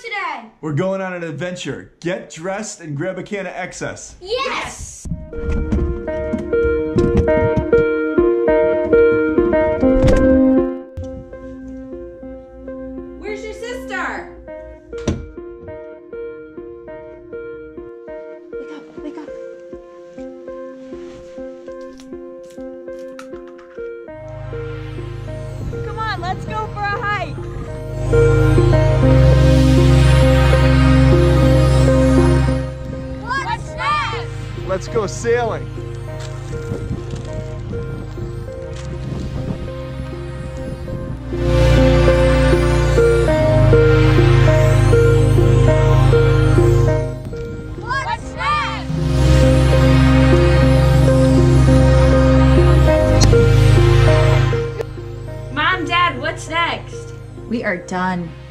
today? We're going on an adventure. Get dressed and grab a can of excess. Yes! Where's your sister? Wake up, wake up. Come on, let's go for a hike. What's next? Let's go sailing. What's next? Mom, Dad, what's next? We are done.